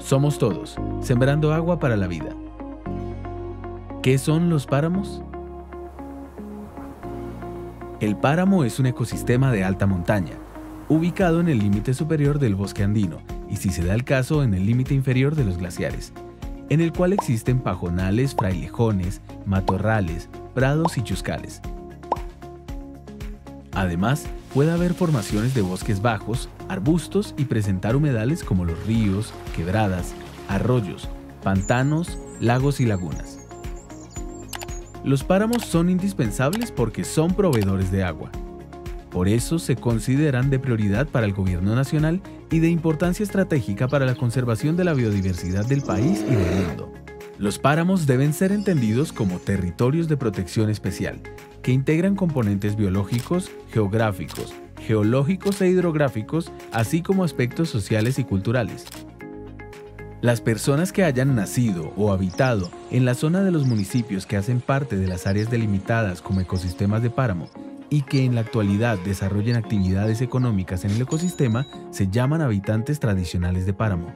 Somos todos, sembrando agua para la vida. ¿Qué son los páramos? El páramo es un ecosistema de alta montaña, ubicado en el límite superior del bosque andino y, si se da el caso, en el límite inferior de los glaciares, en el cual existen pajonales, frailejones, matorrales, prados y chuscales. Además, puede haber formaciones de bosques bajos, arbustos y presentar humedales como los ríos, quebradas, arroyos, pantanos, lagos y lagunas. Los páramos son indispensables porque son proveedores de agua. Por eso se consideran de prioridad para el gobierno nacional y de importancia estratégica para la conservación de la biodiversidad del país y del mundo. Los páramos deben ser entendidos como territorios de protección especial, que integran componentes biológicos, geográficos, geológicos e hidrográficos, así como aspectos sociales y culturales. Las personas que hayan nacido o habitado en la zona de los municipios que hacen parte de las áreas delimitadas como ecosistemas de páramo y que en la actualidad desarrollen actividades económicas en el ecosistema se llaman habitantes tradicionales de páramo.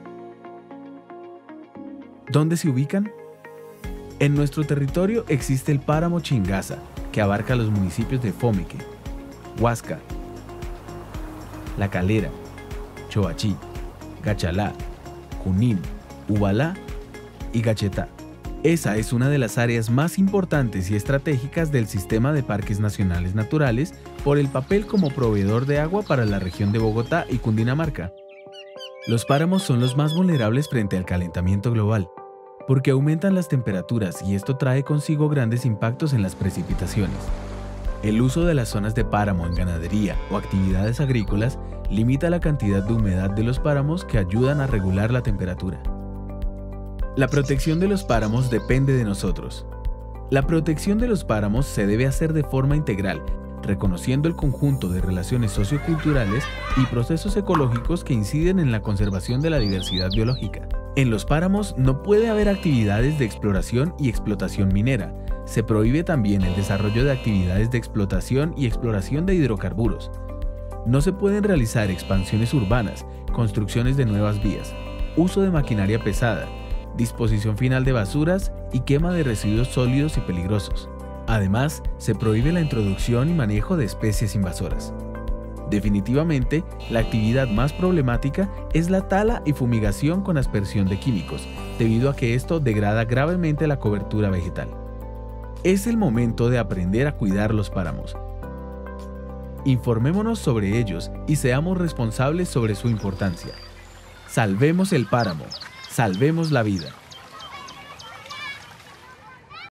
¿Dónde se ubican? En nuestro territorio existe el páramo Chingaza, que abarca los municipios de Fomeque, Huasca, La Calera, Choachí, Gachalá, Junín, Ubalá y Gachetá. Esa es una de las áreas más importantes y estratégicas del sistema de parques nacionales naturales por el papel como proveedor de agua para la región de Bogotá y Cundinamarca. Los páramos son los más vulnerables frente al calentamiento global, porque aumentan las temperaturas y esto trae consigo grandes impactos en las precipitaciones. El uso de las zonas de páramo en ganadería o actividades agrícolas limita la cantidad de humedad de los páramos que ayudan a regular la temperatura. La protección de los páramos depende de nosotros. La protección de los páramos se debe hacer de forma integral, reconociendo el conjunto de relaciones socioculturales y procesos ecológicos que inciden en la conservación de la diversidad biológica. En los páramos no puede haber actividades de exploración y explotación minera. Se prohíbe también el desarrollo de actividades de explotación y exploración de hidrocarburos. No se pueden realizar expansiones urbanas, construcciones de nuevas vías, uso de maquinaria pesada, disposición final de basuras y quema de residuos sólidos y peligrosos. Además, se prohíbe la introducción y manejo de especies invasoras. Definitivamente, la actividad más problemática es la tala y fumigación con aspersión de químicos, debido a que esto degrada gravemente la cobertura vegetal. Es el momento de aprender a cuidar los páramos. Informémonos sobre ellos y seamos responsables sobre su importancia. Salvemos el páramo, salvemos la vida.